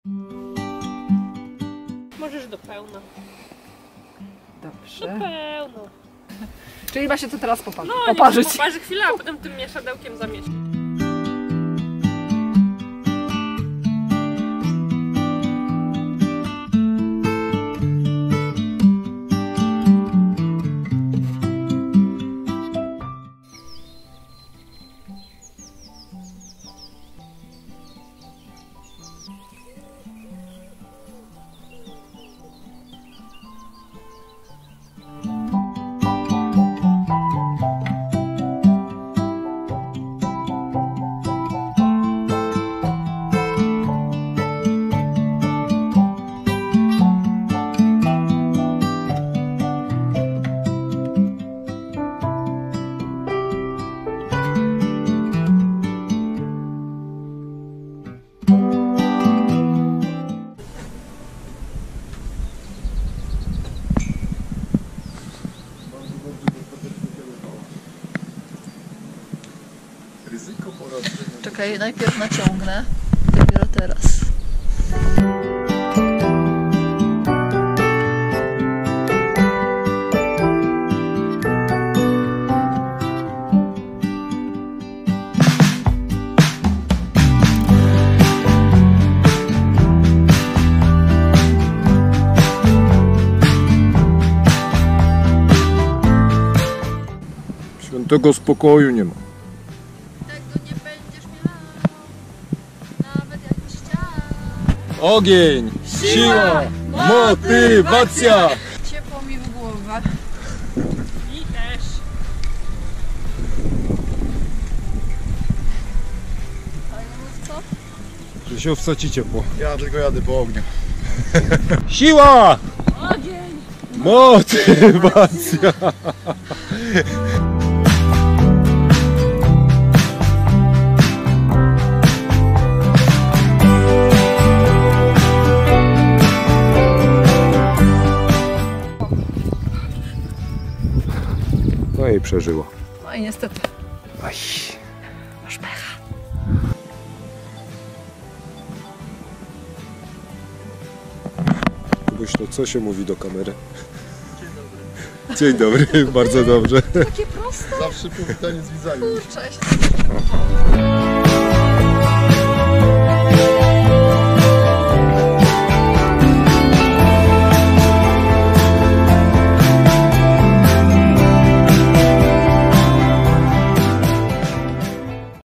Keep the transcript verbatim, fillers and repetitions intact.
Możesz do pełna. Dobrze. Do pełna. Czyli ma się to teraz poparzyć. No, poparzyć. poparzy chwilę, a potem tym mieszadełkiem zamieścić. Ryzyko porażenia. Czekaj, najpierw naciągnę, dopiero teraz. Świętego spokoju nie ma. Tego nie będziesz miał, nawet jakbyś chciał. Ogień, siła, motywacja! Ciepło mi w głowę. I też. Fajne Że się wsaci ciepło. Ja tylko jadę po ogniu. Siła! Ogień! Motywacja! No i przeżyło. No i niestety. Aj. Masz pecha. Kubuś, to co się mówi do kamery? Dzień dobry. Dzień dobry, bardzo dobrze. Takie proste. Zawsze powitanie z widzami. Kurczę.